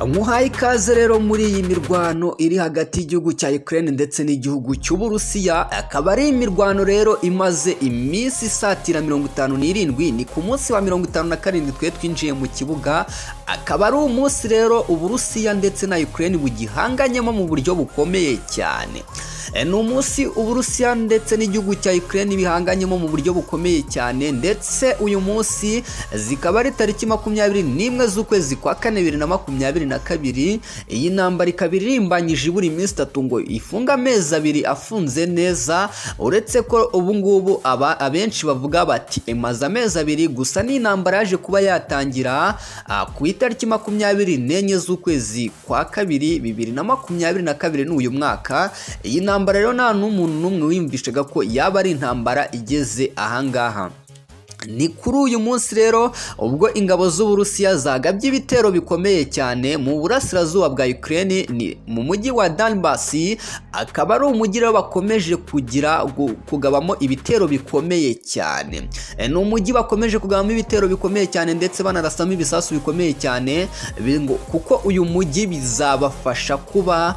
Muhaye ikaze rero muri iyi mirwano iri hagati y'igihugu cya Ukraine ndetse n'igihugu cy'Uburusiya. Akaba ari imirwano rero imaze iminsi isatira 57, ni ku munsi wa 57 twe twinjiye mu kibuga. Akaba ari umunsi rero Uburusiya ndetse na Ukraine bugihanganyemo mu buryo bukomeye cyane. Ni umunsi Uburusiya ndetse n'igihugu cya Ukraine bihanganyemo mu buryo bukomeye cyane, ndetse uyu munsi zikaba ari tariki 21 z'ukwezi kwa 4 2022. Iyi ntambara ikaba irimbanyije buri minsi 3 ngo ifunga amezi 2 afunze neza, uretse ko ubu ngubu abenshi bavuga bati emaze amezi 2 gusa. Ni intambara yaje kuba yatangira ku itariki 24 z'ukwezi kwa 2 2022 n'uyu mwaka. Iyi ntambara rero nta n'umuntu n'umwe wiyumvishaga ko yaba ari intambara igeze ahangaha. Ni kuri uyu munsi rero ubwo ingabo z'Uburusiya zagabye ibitero bikomeye cyane mu burasirazuba bwa Ukraine, ni mu mujyi wa Donbas. Akaba ari umujyi rero bakomeje kugabamo ibitero bikomeye cyane. Ni umujyi bakomeje kugabamo ibitero bikomeye cyane ndetse banarasamo ibisasu bikomeye cyane, kuko uyu mujyi bizabafasha kuba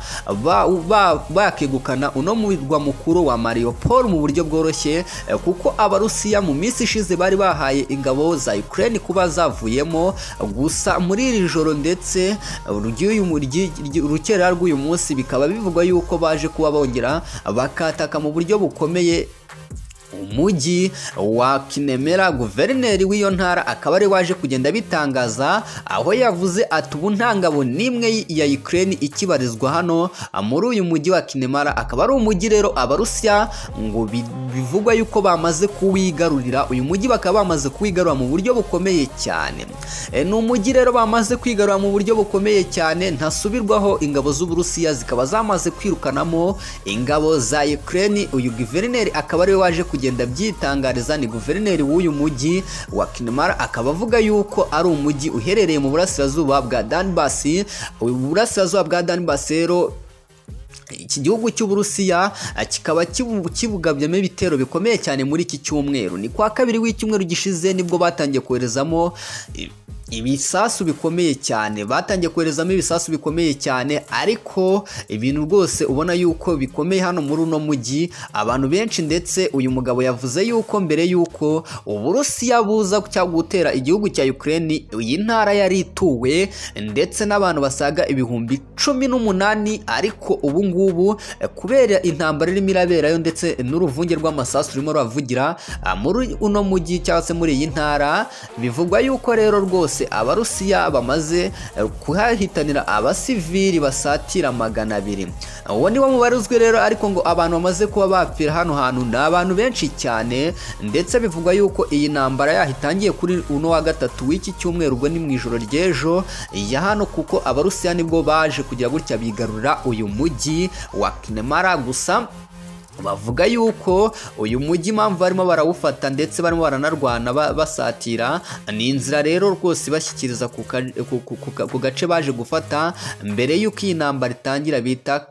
bakegukana uno murwa mukuru wa Mariupol mu buryo bworoshye, kuko Abarusiya mu minsi ishize bari bahaye ingabo za Ukraine kuba zavuyemo. Gusa muri iri joro ndetse urukera rw'uyu munsi bikaba bivugwa yuko baje kuba bongera bakataka mu buryo bukomeye umujyi wa Kinemera. Guverineri w'iyo ntara akaba ari waje kugenda bitangaza, aho yavuze ati ubu nta ngabo n'imwe ya Ukraine ikibarizwa hano muri uyu mujyi wa Kinemera. Akaba ari umujyi rero Abarusiya ngo bivugwa yuko bamaze kuwigarurira. Uyu mujyi bakaba bamaze kuwigarura mu buryo bukomeye cyane. Ni umujyi rero bamaze kwigarura mu buryo bukomeye cyane ntasubirwaho. Ingabo z'Uburusiya zikaba zamaze kwirukanamo ingabo za Ukraine. Uyu guverineri akaba ari waje kugenda byitangariza, ni guverineri w'uyu mujyi wa Kinemara. Akaba avuga yuko ari umujyi uherereye mu burasirazuba bwa Donbas. Uburasirazuba bwa Donbas rero iki gihugu cy'Uburusiya kikaba kibugabyemo ibitero bikomeye cyane muri iki cyumweru. Ni kwa kabiri w'icyumweru gishize nibwo batangiye koherezamo ibisasu bikomeye cyane, ibisasu bikomeye cyane, ariko ibintu rwose ubona yuko bikomeye hano muri uno mujyi. Abantu benshi ndetse uyu mugabo yavuze yuko mbere yuko Uburusiya buza gutera igihugu cya Ukraine, iyi ntara yari ituwe ndetse n'abantu basaga ibihumbi 18, ariko ubu ngubu kubera intambara irimo iraberayo ndetse n'uruvunge rw'amasasu rurimo ruravugira muri uno mujyi cyangwa se muri iyi ntara, bivugwa yuko rero rwose Abarusiya bamaze kuhahitanira abasivili basatira 200. Uwo ni wo mubare uzwi rero, ariko ngo abantu bamaze kuba bapfira hano hantu ni abantu benshi cyane, ndetse bivugwa yuko iyi ntambara yahitangiye kuri uno wa 3 w'iki cyumweru, ubwo ni mu ijoro ry'ejo ya hano, kuko Abarusiya nibwo baje kugira gutya bigarurira uyu mujyi wa Kinemara. Gusa bavuga yuko uyu mujyi impamvu barimo barawufata ndetse barimo baranarwana basatira, ni inzira rero rwose bashyikiriza ku gace baje gufata mbere y'uko iyi ntambara itangira bita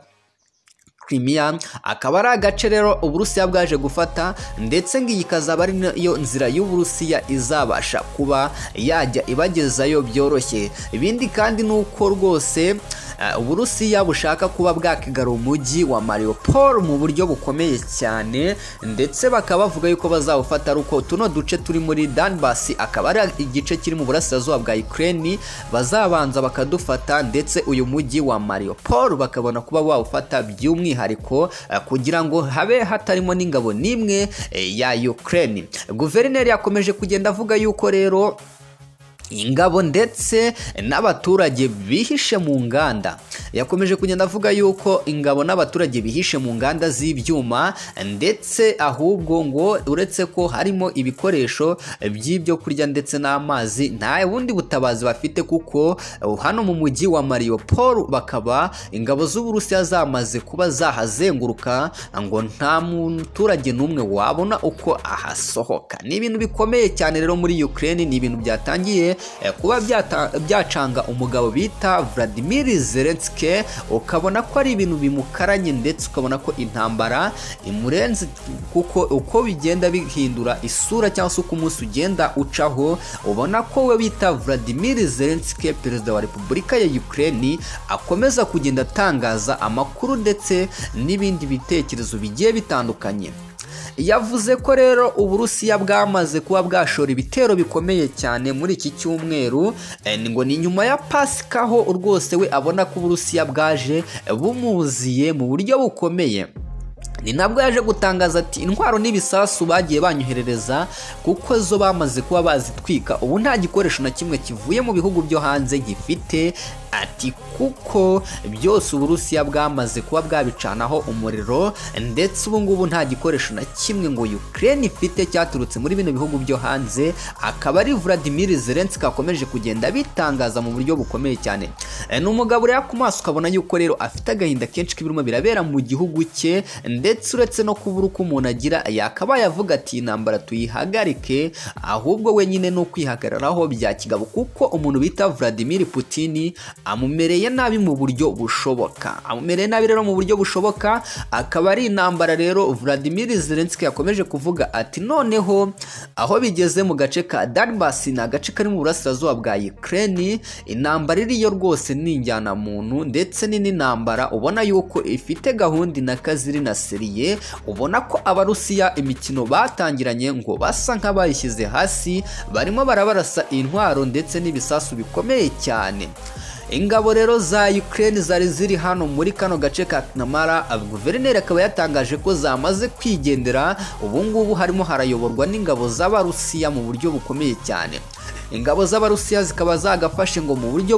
Crimea. Akaba ari agace rero Uburusiya bwaje gufata, ndetse ngo iyi kazaba ari yo nzira y'Uburusiya izabasha kuba yajya ibagezayo byoroshye. Ibindi kandi nuko rwose Uburusiya bushaka kuba bwakigarura umujyi wa Mariupol mu buryo bukomeye cyane, ndetse bakaba bavuga yuko bazawufata ari uko tuno duce turi muri Donbas, akaba ari igice kiri mu burasirazuba bwa Ukraine, bazabanza bakadufata, ndetse uyu mujyi wa Mariupol bakabona kuba bawufata by'umwihariko kugira ngo habe hatarimo n'ingabo n'imwe ya Ukraine. Guverineri yakomeje kugenda avuga yuko rero ingabo ndetse n'abaturage bihishe mu nganda. Yakomeje kugenda avuga yuko ingabo n'abaturage bihishe mu nganda z'ibyuma, ndetse ahubwo ngo uretse ko harimo ibikoresho by'ibyo kurya ndetse n'amazi, nta bundi butabazi bafite, kuko hano mu mujyi wa Mariupol bakaba ingabo z'Uburusiya zamaze kuba zahazenguruka, ngo nta muturage n'umwe wabona uko ahasohoka. Ni ibintu bikomeye cyane rero muri Ukraine, ni ibintu byatangiye bikomeje kuba byacanga umugabo bita Vladimir Zelensky, ukabona ko ari ibintu bimukaranye ndetse ukabona ko intambara imurenze, kuko uko bigenda bihindura isura cyangwa se uko umunsi ugenda ucaho ubona ko we bita Vladimir Zelensky, perezida wa Repubulika ya Ukraine, akomeza kugenda atangaza amakuru ndetse n'ibindi bitekerezo bigiye bitandukanye. Yavuze ko rero Uburusiya bwamaze kuba bwashora ibitero bikomeye cyane muri iki cyumweru, ngo ni nyuma ya Pasika aho rwose we abona ko Uburusiya bwaje bumuziye mu buryo bukomeye. Ni nabwo yaje gutangaza ati intwaro n'ibisasu bagiye banyoherereza kuko zo bamaze kuba bazitwika, ubu nta gikoresho na kimwe kivuye mu bihugu byo hanze gifite, ati kuko byose Uburusiya bwamaze kuba bwabicanaho umuriro, ndetse ubu ngubu nta gikoresho na kimwe ngo Ukraine ifite cyaturutse muri bino bihugu byo hanze. Akaba ari Vladimir Zelensky akomeje kugenda bitangaza mu buryo bukomeye cyane. Ni umugabo rero ku maso ukabona yuko rero afite agahinda kenshi k'ibirimo birabera mu gihugu cye, ndetse uretse no kubura uko umuntu agira, yakabaye avuga ati intambara tuyihagarike, ahubwo wenyine no kwihagararaho bya kigabo, kuko umuntu bita Vladimir Putin amumereye nabi mu buryo bushoboka, amumereye nabi rero mu buryo bushoboka. Akaba ari intambara rero Vladimir Zelensky yakomeje kuvuga ati noneho aho bigeze mu gace ka Donbass, ni agace kari mu burasirazuba bwa Ukraine, intambara iriyo rwose ni injyana muntu, ndetse ni n'intambara ubona yuko ifite gahunda n'akaziri na seriye, ubona ko Abarusiya imikino batangiranye ngo basa nk'abayishyize hasi, barimo barabarasa intwaro ndetse n'ibisasu bikomeye cyane. Ingabo rero za Ukraine zari ziri hano muri kano gace ka Knamara, guverineri akaba yatangaje ko zamaze kwigendera, ubu ngubu harimo harayoborwa n'ingabo z'Abarusiya mu buryo bukomeye cyane. Ingabo z'Abarusiya zikaba zagafashe ngo mu buryo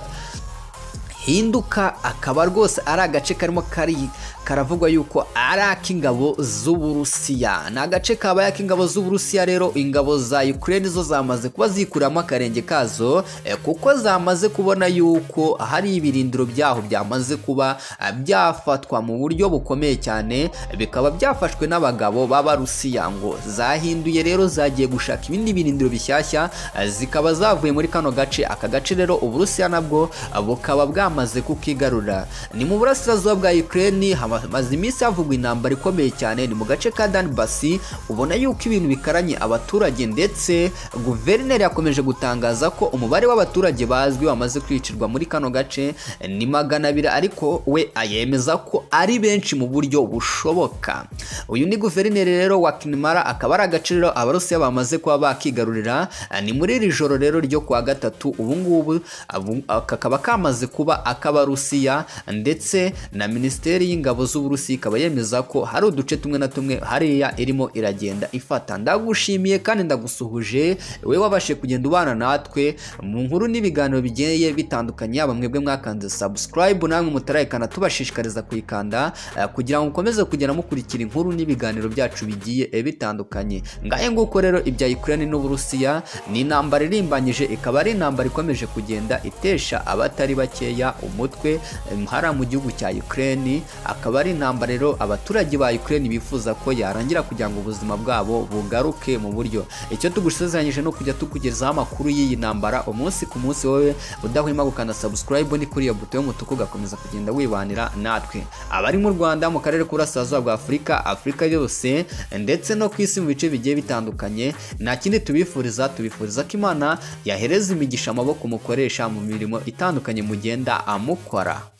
budahinduka, akaba rwose ari agace karimo karavugwa yuko ari ak'ingabo z'Uburusiya. Ni agace kabaye ak'ingabo z'Uburusiya. Rero ingabo za Ukraine zo zamaze kuba zikuramo akarenge kazo, kuko zamaze kubona yuko hari ibirindiro byaho byamaze kuba byafatwa mu buryo bukomeye cyane, bikaba byafashwe n'abagabo b'Abarusiya. Ngo zahinduye rero, zagiye gushaka ibindi birindiro bishyashya, zikaba zavuye muri kano gace. Aka gace rero Uburusiya nabwo bukaba bwamaze kukigarura. Ni mu burasirazuba bwa Ukraine, maze iminsi havugwa intambara ikomeye cyane, ni mu gace ka Donbass. Ubona yuko ibintu bikaranye abaturage, ndetse guverineri yakomeje gutangaza ko umubare w'abaturage bazwi bamaze kwicirwa muri kano gace ni 200, ariko we ayemeza ko ari benshi mu buryo bushoboka. Uyu ni guverineri rero wa Knamara, akaba ari agace rero Abarusiya bamaze kuba bakigarurira. Ni muri iri joro rero ryo kuwa gatatu, ubu ngubu kakaba kamaze kuba ak'Abarusiya, ndetse na Minisiteri y'Ingabo z'Uburusiya ikaba yemeza ko hari uduce tumwe na tumwe hariya irimo iragenda ifata. Ndagushimiye kandi ndagusuhuje we wabashe kugenda ubana natwe mu nkuru n'ibiganiro bigiye bitandukanye, yaba mwebwe mwakanze subscribe, namwe mutarayikana tubashishikariza kuyikanda, kugira ngo mukomeze kugenda mukurikira inkuru n'ibiganiro byacu bigiye bitandukanye. Ngahe nguko rero ibya Ukraine n'Uburusiya ni intambara irimbanyije, ikaba ari intambara ikomeje kugenda itesha abatari bakeya umutwe hara mu gihugu cya Ukraine. Akaba ari intambara rero abaturage ba Ukraine bifuza ko yarangira kugira ngo ubuzima bwabo bugaruke mu buryo. Icyo tugusezeranyije no kujya tukugezaho amakuru y'iyi ntambara umunsi ku munsi, wowe udahwema gukanda subscribe ni kuri iyo buto y'umutuku, ugakomeza kugenda wibanira natwe. Abari mu Rwanda, mu karere k'Uburasirazuba bwa Afurika yose, ndetse no ku isi mu bice bigiye bitandukanye, nta kindi tubifuriza ko Imana yahereza imigisha amaboko mukoresha mu mirimo itandukanye mugenda amukora.